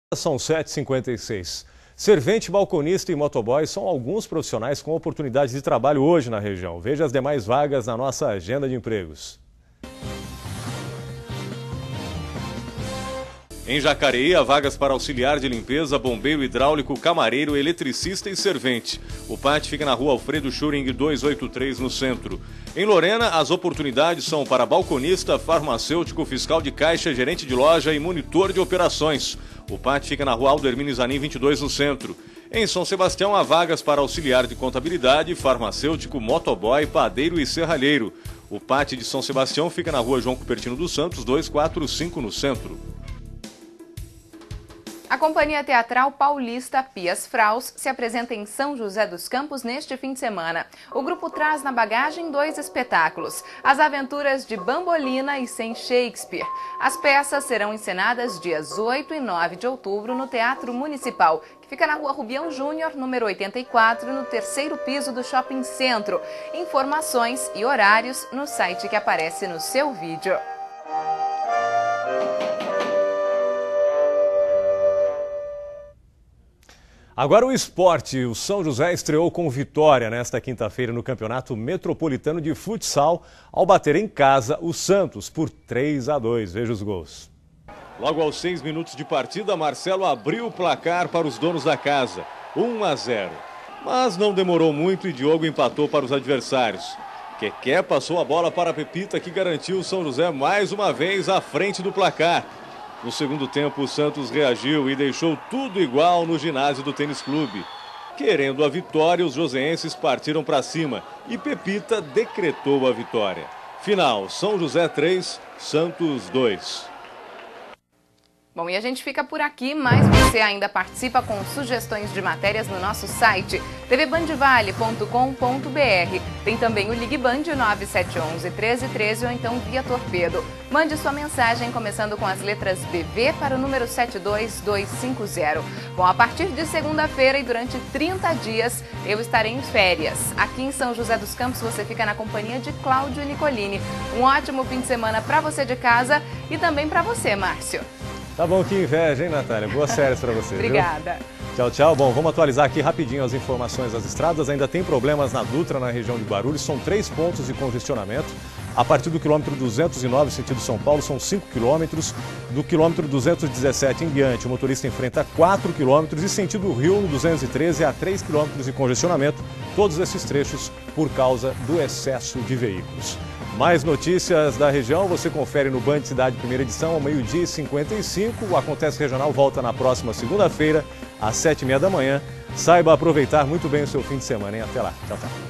São 7h56. Servente, balconista e motoboy são alguns profissionais com oportunidades de trabalho hoje na região. Veja as demais vagas na nossa agenda de empregos. Em Jacareí, há vagas para auxiliar de limpeza, bombeiro hidráulico, camareiro, eletricista e servente. O pátio fica na rua Alfredo Schuring 283, no centro. Em Lorena, as oportunidades são para balconista, farmacêutico, fiscal de caixa, gerente de loja e monitor de operações. O pátio fica na rua Aldermine Zanin 22, no centro. Em São Sebastião, há vagas para auxiliar de contabilidade, farmacêutico, motoboy, padeiro e serralheiro. O pátio de São Sebastião fica na rua João Cupertino dos Santos 245, no centro. A Companhia Teatral Paulista Pias Fraus se apresenta em São José dos Campos neste fim de semana. O grupo traz na bagagem 2 espetáculos: As Aventuras de Bambolina e Sem Shakespeare. As peças serão encenadas dias 8 e 9 de outubro no Teatro Municipal, que fica na Rua Rubião Júnior, número 84, no 3º piso do Shopping Centro. Informações e horários no site que aparece no seu vídeo. Agora o esporte. O São José estreou com vitória nesta quinta-feira no Campeonato Metropolitano de Futsal ao bater em casa o Santos por 3-2. Veja os gols. Logo aos 6 minutos de partida, Marcelo abriu o placar para os donos da casa, 1-0. Mas não demorou muito e Diogo empatou para os adversários. Keké passou a bola para Pepita, que garantiu o São José mais uma vez à frente do placar. No segundo tempo, o Santos reagiu e deixou tudo igual no ginásio do Tênis Clube. Querendo a vitória, os joseenses partiram para cima e Pepita decretou a vitória. Final: São José 3, Santos 2. Bom, e a gente fica por aqui, mas você ainda participa com sugestões de matérias no nosso site tvbandvale.com.br. Tem também o Ligue Band 9711-1313 ou então via torpedo. Mande sua mensagem começando com as letras BV para o número 72250. Bom, a partir de segunda-feira e durante 30 dias eu estarei em férias. Aqui em São José dos Campos você fica na companhia de Cláudio Nicolini. Um ótimo fim de semana para você de casa e também para você, Márcio. Tá bom, que inveja, hein, Natália? Boas férias para você. Obrigada. Viu? Tchau, tchau. Bom, vamos atualizar aqui rapidinho as informações das estradas. Ainda tem problemas na Dutra, na região de Guarulhos. São 3 pontos de congestionamento. A partir do quilômetro 209, sentido São Paulo, são 5 quilômetros. Do quilômetro 217 em diante, o motorista enfrenta 4 quilômetros. E sentido Rio, no 213, há 3 quilômetros de congestionamento. Todos esses trechos por causa do excesso de veículos. Mais notícias da região você confere no Band Cidade, primeira edição, ao 12h55. O Acontece Regional volta na próxima segunda-feira, às 7h30 da manhã. Saiba aproveitar muito bem o seu fim de semana, hein? Até lá. Tchau, tchau.